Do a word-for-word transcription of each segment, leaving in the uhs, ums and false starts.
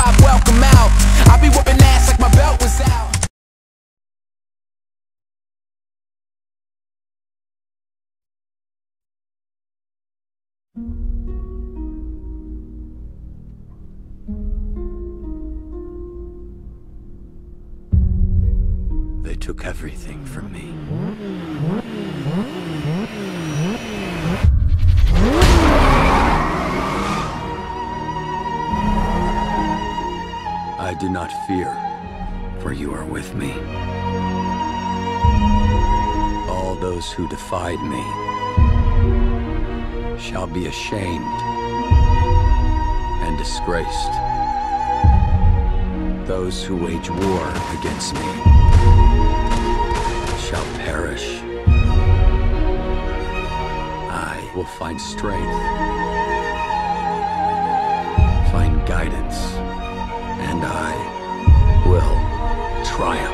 five, welcome out. I be whooping ass like my belt was out. They took everything from me. I do not fear, for you are with me. All those who defied me shall be ashamed and disgraced. Those who wage war against me shall perish. I will find strength, find guidance, and I will triumph.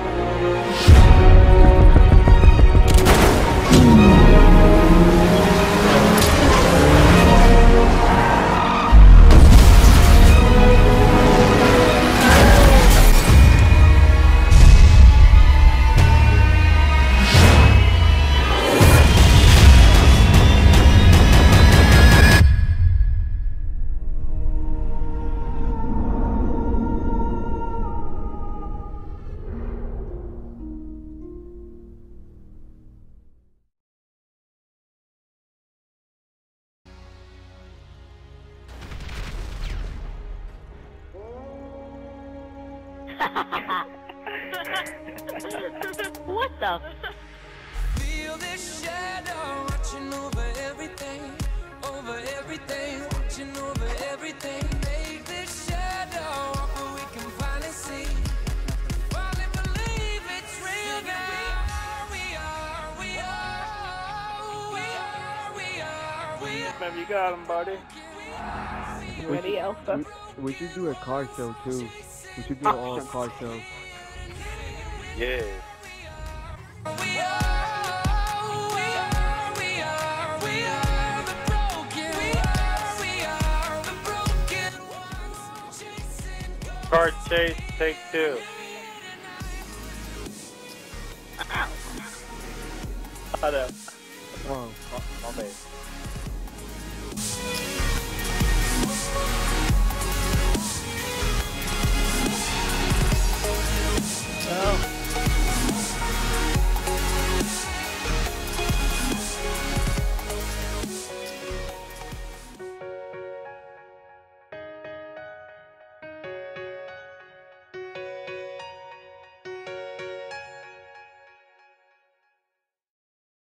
What the? Feel this shadow watching over everything, over everything, watching over everything. Make this shadow what we can finally see. Finally believe it's real now. We are, we are, we are, we are, we are. Man, you got him, buddy. You ready, Alpha? We, we should do a car show too. We should do an all car show. Yeah. We are, we are, we are, we are the broken. We are, we are the broken ones. Chasing goals. Car chase, take two. Ow. Hold up. Wow. Oh, my bad.